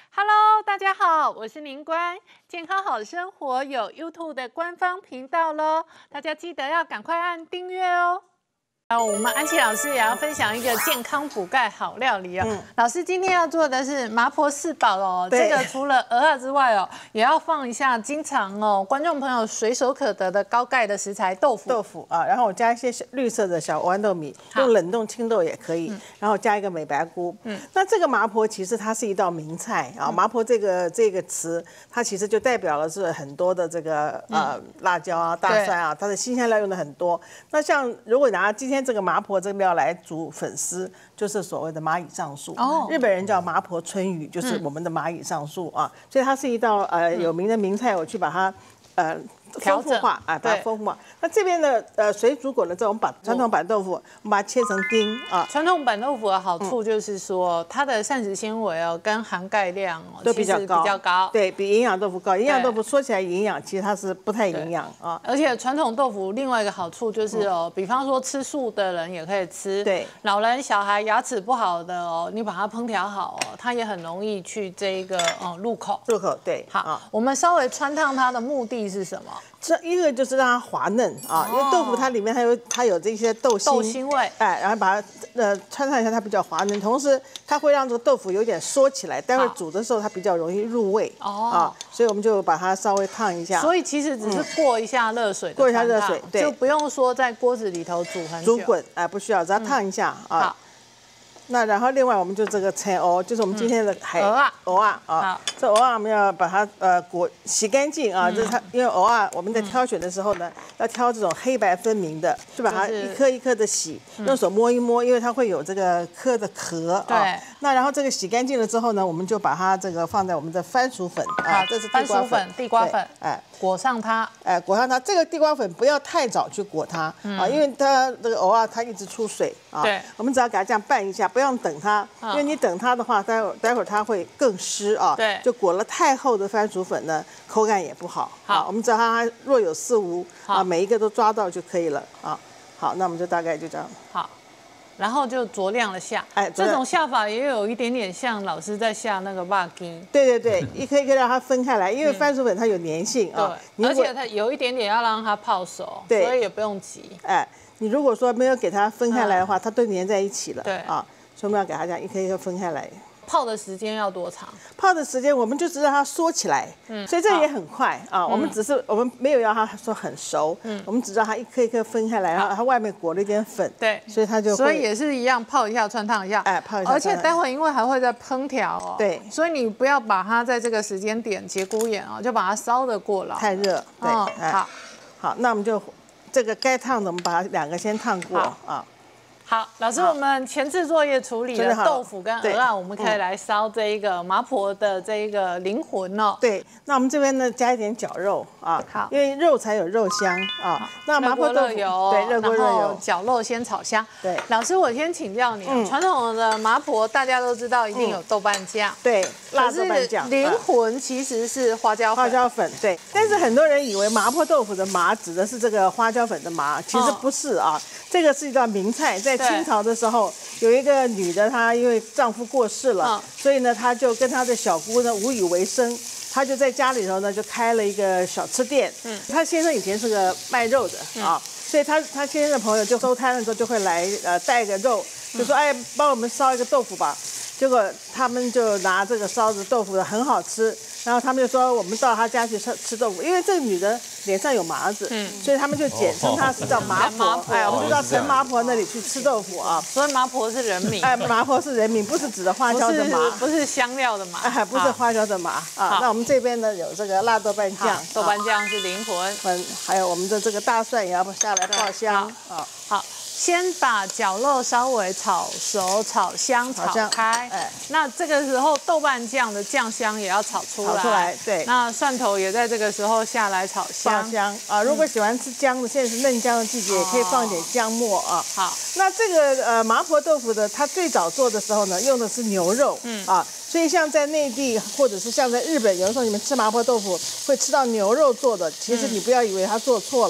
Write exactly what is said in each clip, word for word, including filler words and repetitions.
Hello， 大家好，我是林官，健康好生活有 YouTube 的官方频道咯，大家记得要赶快按订阅哦。啊，我们安琪老师也要分享一个健康补钙好料理哦。嗯、老师今天要做的是麻婆四宝哦，这个除了鹅啊之外哦，也要放一下经常哦观众朋友随手可得的高钙的食材豆腐。 豆腐啊，然后我加一些绿色的小豌豆米，用冷冻青豆也可以，嗯、然后加一个美白菇。嗯，那这个麻婆其实它是一道名菜啊，嗯、麻婆这个这个词，它其实就代表了是很多的这个呃、嗯、辣椒啊、大蒜啊，它的新香料用的很多。那像如果拿今天这个麻婆这个料来煮粉丝，就是所谓的蚂蚁上树。哦，日本人叫麻婆春雨，就是我们的蚂蚁上树啊。所以它是一道呃有名的名菜，我去把它呃丰富化啊，把它丰富化。那这边的呃水煮滚了之后，我们把传统板豆腐，我们把它切成丁啊。 传统板豆腐的好处就是说，它的膳食纤维哦跟含钙量哦都比较高， 比较高， 对比营养豆腐高。营养豆腐说起来营养，其实它是不太营养啊。 而且传统豆腐另外一个好处就是哦，比方说吃素的人也可以吃， 对， 老人小孩牙齿不好的哦，你把它烹调好哦，它也很容易去这一个嗯入口。 入口对， 好，我们稍微穿烫它的目的是什么？ 这一个就是让它滑嫩啊，因为豆腐它里面它有它有这些豆腥， 豆腥味， 哎，然后把它呃穿烫一下，它比较滑嫩，同时它会让这个豆腐有点缩起来，待会煮的时候它比较容易入味哦啊，所以我们就把它稍微烫一下。 所以其实只是过一下热水， 过一下热水，对， 就不用说在锅子里头煮很久，煮滚哎，不需要，只要烫一下啊。好。那然后另外我们就这个菜藕，就是我们今天的海鹅啊， 藕啊啊，这藕啊我们要把它呃裹洗干净啊，这是它因为藕啊我们在挑选的时候呢，要挑这种黑白分明的，就把它一颗一颗的洗，用手摸一摸，因为它会有这个壳的壳啊。 对。 那然后这个洗干净了之后呢，我们就把它这个放在我们的番薯粉啊，这是番薯粉、地瓜粉，哎，裹上它， 哎，裹上它。这个地瓜粉不要太早去裹它啊，因为它这个藕啊它一直出水啊。 对。 我们只要给它这样拌一下。不用等它，因为你等它的话，待会儿待会儿它会更湿啊。 对， 就裹了太厚的番薯粉呢，口感也不好。 好， 我们只要它若有似无啊，每一个都抓到就可以了啊。好，那我们就大概就这样。 好，然后就酌量的下。哎，这种下法也有一点点像老师在下那个肉羹。 对对对，一颗一颗让它分开来，因为番薯粉它有粘性啊。 对，而且它有一点点要让它泡熟，所以也不用急。 哎。你如果说没有给它分开来的话，它都粘在一起了。 对啊， 所以我们要给它这样一颗一颗分开来。 泡的时间要多长？ 泡的时间我们就是让它缩起来，嗯，所以这也很快啊。我们只是我们没有让它说很熟，嗯，我们只让它一颗一颗分开来，然后它外面裹了一点粉， 对， 所以它就所以也是一样泡一下穿烫一下， 哎，泡一下。 而且待会因为还会再烹调哦， 对， 所以你不要把它在这个时间点节骨眼哦，就把它烧得过老， 太热，对， 好， 好，那我们就。这个该烫的，我们把它两个先烫过啊。 好，老师，我们前置作业处理了豆腐跟鹅啊，我们可以来烧这一个麻婆的这一个灵魂哦。 对，那我们这边呢加一点绞肉啊， 好， 因为肉才有肉香啊。那麻婆豆腐对热锅热油， 绞肉先炒香。 对， 老师，我先请教你，传统的麻婆大家都知道一定有豆瓣酱， 对，辣豆瓣酱。 灵魂其实是花椒粉， 花椒粉对。但是很多人以为麻婆豆腐的麻指的是这个花椒粉的麻，其实不是啊。这个是一道名菜，在清朝的时候，有一个女的，她因为丈夫过世了，嗯、所以呢，她就跟她的小姑呢无以为生，她就在家里头呢就开了一个小吃店。嗯，她先生以前是个卖肉的、嗯、啊，所以她她先生的朋友就收摊的时候就会来呃带个肉，就说、嗯、哎帮我们烧一个豆腐吧。结果他们就拿这个烧的豆腐很好吃，然后他们就说我们到她家去吃吃豆腐，因为这个女的脸上有麻子，嗯，所以他们就简称她是叫麻婆。哎，我们就到陈麻婆那里去吃豆腐啊。 所以麻婆是人名。 哎，麻婆是人名，不是指的花椒的麻， 不是香料的麻， 哎，不是花椒的麻啊。那我们这边呢有这个辣豆瓣酱， 豆瓣酱是灵魂， 嗯，还有我们的这个大蒜也要下来爆香啊。 好。先把绞肉稍微炒熟、炒香、炒开。哎，那这个时候豆瓣酱的酱香也要炒出来。 炒出来，对。 那蒜头也在这个时候下来炒香。 爆香啊！如果喜欢吃姜的，现在是嫩姜的季节，也可以放一点姜末啊。 好。 那这个呃麻婆豆腐的，它最早做的时候呢，用的是牛肉，嗯啊，所以像在内地或者是像在日本，有的时候你们吃麻婆豆腐会吃到牛肉做的，其实你不要以为它做错了。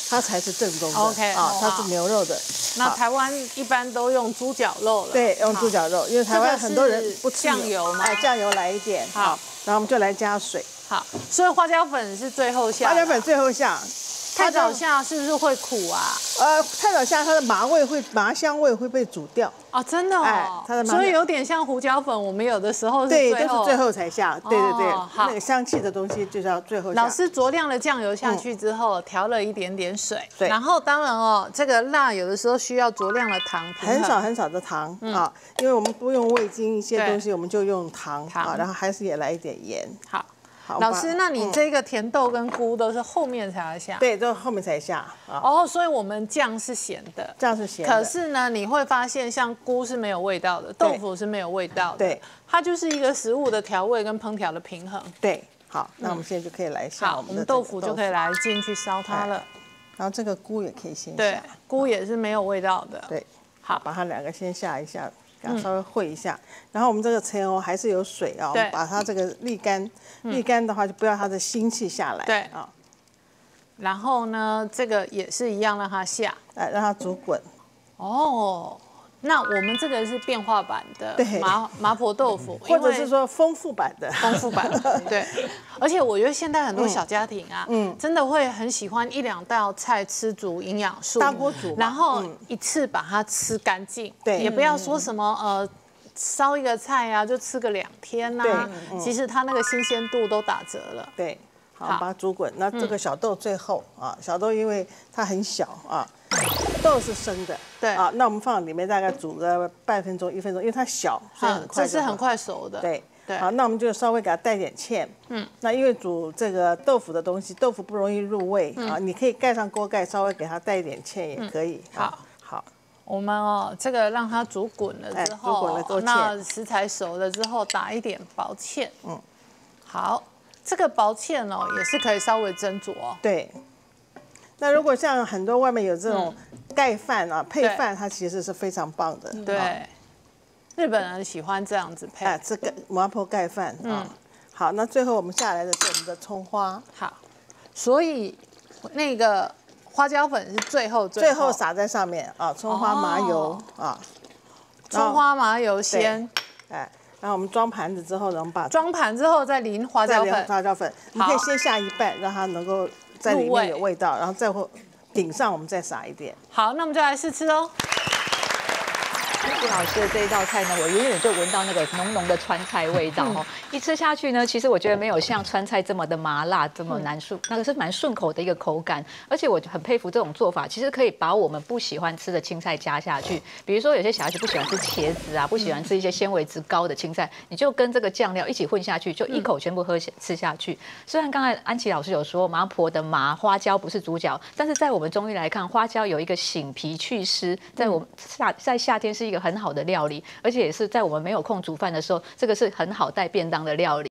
它才是正宗的。 OK， 啊，它是牛肉的。 那台湾一般都用猪脚肉了。 对，用猪脚肉，因为台湾很多人不吃酱油嘛。 哎，酱油来一点。好，然后我们就来加水。 好，所以花椒粉是最后下。 花椒粉最后下。 太早下是不是会苦啊？ 呃，太早下它的麻味会麻香味会被煮掉。 哦，真的哦。 哎，它的麻所以有点像胡椒粉，我们有的时候是对，都是最后才下。对对对， 好， 那个香气的东西就是要最后下。 老师酌量了酱油下去之后，调了一点点水。 对。 然后当然哦，这个辣有的时候需要酌量的糖。 很少很少的糖啊，因为我们不用味精一些东西，我们就用糖啊，然后还是也来一点盐。 好。老师，那你这个甜豆跟菇都是后面才要下？ 对，都后面才下啊。 哦，所以我们酱是咸的， 酱是咸的。 可是呢，你会发现像菇是没有味道的，豆腐是没有味道的。 对， 它就是一个食物的调味跟烹调的平衡。 对，好，那我们现在就可以来下我们的豆腐，就可以来进去烧它了。 然后这个菇也可以先下。 对，菇也是没有味道的。 对，好，把它两个先下一下。给它稍微烩一下，然后我们这个菜哦还是有水啊，我们把它这个沥干，沥干的话就不要它的腥气下来。 对啊。然后呢，这个也是一样让它下， 哎，让它煮滚。 哦，那我们这个是变化版的麻麻婆豆腐， 或者是说丰富版的， 丰富版的。对，而且我觉得现在很多小家庭啊，嗯，真的会很喜欢一两道菜吃足营养素， 大锅煮， 然后一次把它吃干净， 对， 也不要说什么呃烧一个菜啊就吃个两天呐，其实它那个新鲜度都打折了。 对，好，把它煮滚。那这个小豆最后啊，小豆因为它很小啊。豆是生的， 对啊，那我们放里面大概煮个半分钟、一分钟，因为它小，所以很快。 这是很快熟的。 对对。好，那我们就稍微给它带点芡。嗯。那因为煮这个豆腐的东西，豆腐不容易入味啊，你可以盖上锅盖，稍微给它带一点芡也可以。 好， 好。 我们哦，这个让它煮滚了之后， 煮滚了勾芡。 那食材熟了之后，打一点薄芡。嗯。好，这个薄芡哦，也是可以稍微斟酌。 对。那如果像很多外面有这种盖饭啊、配饭，它其实是非常棒的。 对，日本人喜欢这样子配。 哎，这个麻婆盖饭啊。好，那最后我们下来的是我们的葱花。 好，所以那个花椒粉是最后最后撒在上面啊，葱花麻油啊， 葱花麻油先。 哎，然后我们装盘子之后呢，我们把装盘之后再淋花椒粉。 花椒粉，你可以先下一半，让它能够。在里面有味道，然后再会顶上我们再撒一点。 好，那我们就来试吃哦。 安琪老师的这一道菜呢，我远远就闻到那个浓浓的川菜味道哦。一吃下去呢，其实我觉得没有像川菜这么的麻辣，这么难顺，那个是蛮顺口的一个口感。而且我很佩服这种做法，其实可以把我们不喜欢吃的青菜加下去。比如说有些小孩子不喜欢吃茄子啊，不喜欢吃一些纤维质高的青菜，你就跟这个酱料一起混下去，就一口全部喝吃下去。虽然刚才安琪老师有说麻婆的麻花椒不是主角，但是在我们中医来看，花椒有一个醒脾祛湿，在我们夏在夏天是一个很好的料理，而且也是在我们没有空煮饭的时候，这个是很好带便当的料理。